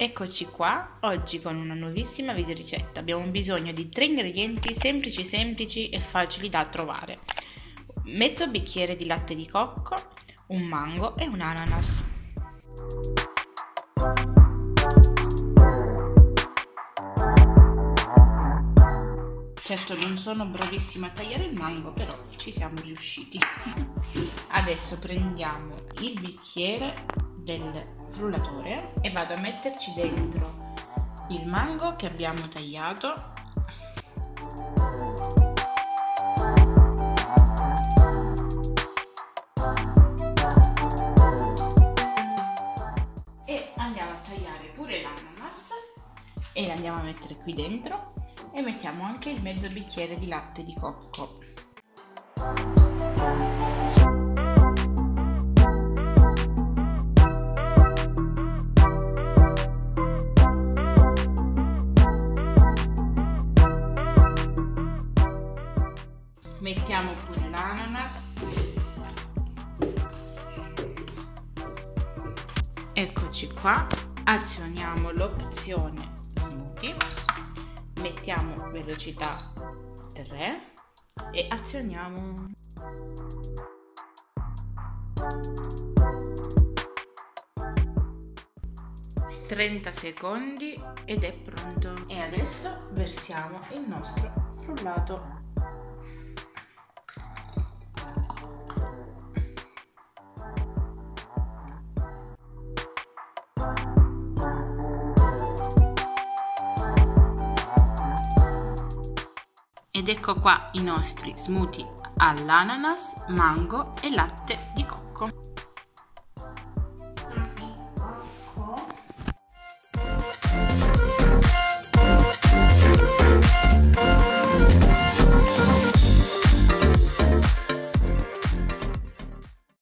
Eccoci qua, oggi con una nuovissima video ricetta. Abbiamo bisogno di 3 ingredienti semplici e facili da trovare: mezzo bicchiere di latte di cocco, un mango e un ananas. Certo non sono bravissima a tagliare il mango, però ci siamo riusciti. Adesso prendiamo il bicchiere del frullatore e vado a metterci dentro il mango che abbiamo tagliato, e andiamo a tagliare pure l'ananas e l'andiamo a mettere qui dentro, e mettiamo anche il mezzo bicchiere di latte di cocco. Mettiamo pure l'ananas. Eccoci qua, azioniamo l'opzione smoothie, mettiamo velocità 3 e azioniamo. (30 secondi) ed è pronto. E adesso versiamo il nostro frullato. Ed ecco qua i nostri smoothie all'ananas, mango e latte di cocco.